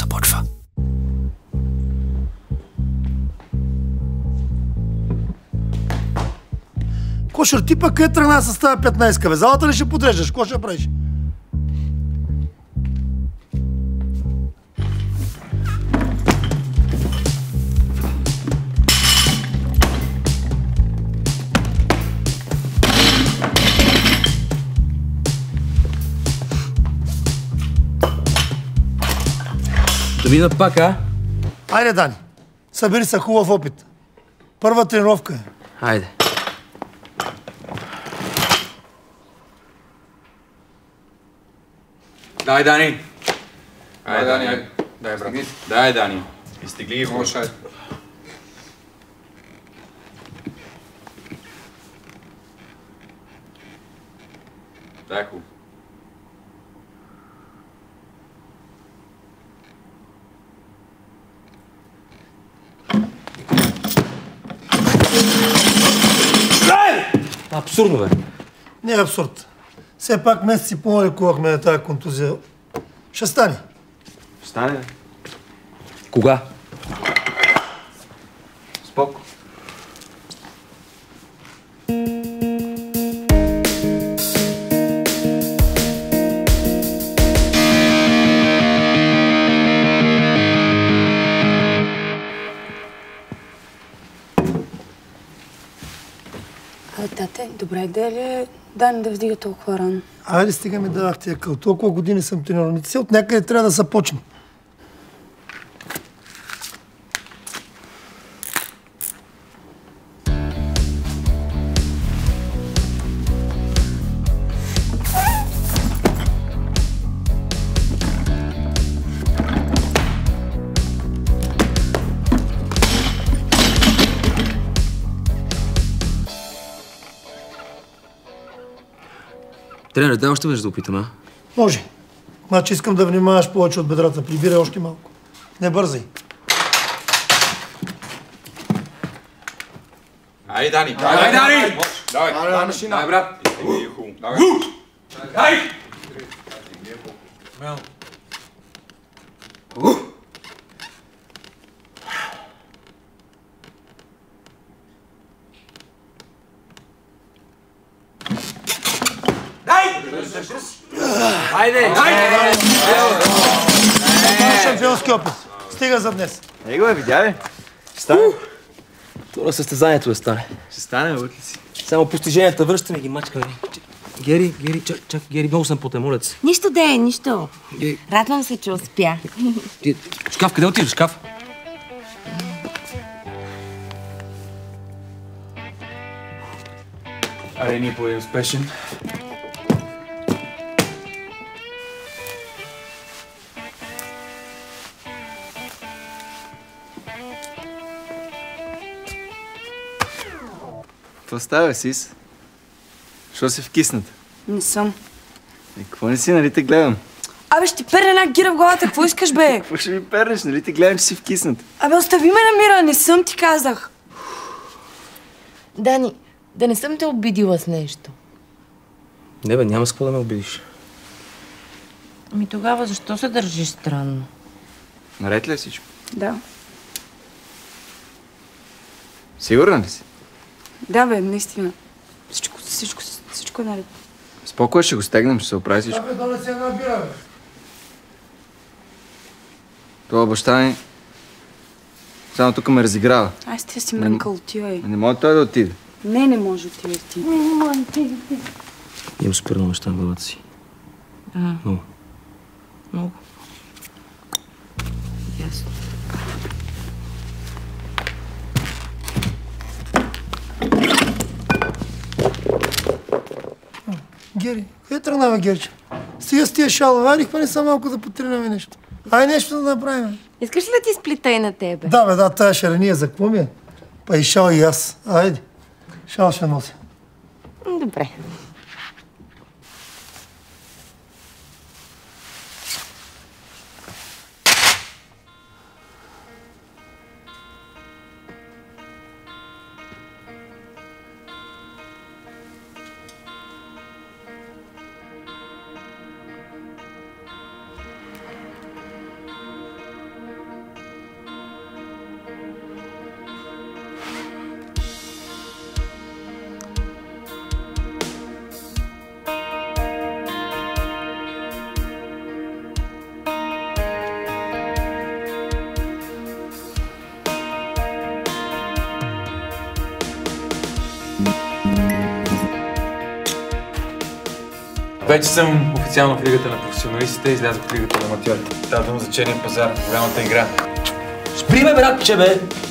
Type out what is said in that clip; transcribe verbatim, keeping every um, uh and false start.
започва. Кошер, ти пък къде тръгна с тази петнайсетка, бе? Залата ли ще подреждаш? Какво ще правиш? Да видя пак, а? Айде, Дани. Събери се, хубав опит. Първа тренировка е. Айде. Дай, Дани! Ай, Дани, ай. Дай, брат. Дай, Дани. Изтегли ги хубаво. Дай хубаво. Абсурдно, бе. Не е абсурд. Все пак месеци по-лекувахме на тази контузия. Ще стане. Стане, бе. Кога? Споко. Тате, добра идея ли е Дани да вдига толкова рано? Айде, стига ми давах тия къл. Толкова години съм тренирал. Се от някъде трябва да започна. Тренер, дай още веднъж да опитам, а? Може. Значи искам да внимаваш повече от бедрата. Прибирай още малко. Не бързай. Ай, Дани! Ай, Дани! Давай! Давай, машина! Дай, брат! Изтегли ги хубаво. Давай! Дай! Мел! Айде! Това е шампионски опит. Стига за днес. Его е, видя ли? Ще стане? Това на състезанието да стане. Ще стане, утли си. Само постиженията връщаме ги мачкаме. Гери, Гери, чак, чак, Гери, много съм потен, моля се. Нищо да е, нищо. Гери. Радвам се, че успя. Ти, шкаф, къде отиваш, шкаф? Аре, ние по успешен. Какво става, Сис? Що си вкисната? Не съм. Е, какво не си, нали те гледам? Абе, ще ти перне една гира в главата. Какво искаш, бе? Какво ще ми пернеш, нали те гледам, че си вкисната? Абе, остави ме на мира. Не съм, ти казах. Дани, да не съм те обидила с нещо. Не, бе, няма с какво да ме обидиш. Ами тогава защо се държиш странно? Наред ли е всичко? Да. Сигурна ли си? Да, бе, наистина. Всичко, всичко, всичко е наред. Спокойно ще го стегнем, ще се оправи всичко. Абе, донеси една бира, бе. Това баща ми само тук ме разиграва. Ай, сте си мрънкал, отивай. Не може той да отиде. Не, не може да отиде ти. Не, не може, ти, ти. Имам супер много неща в главата си. А, Много. много. Ясно. Гери, къде тръгнава, Герче? Стига с тия шалове, айде, хвани са малко да потренаме нещо. Ай, нещо да направим. Искаш ли да ти сплита и на тебе? Да, бе, да, тая шарения за какво ми е? Па и шал и аз. Айде, шал ще нося. Добре. Вече съм официално в лигата на професионалистите, излязох в лигата на аматьорите. Става дума за черния пазар, голямата игра. Спри, бе, брат, че, бе!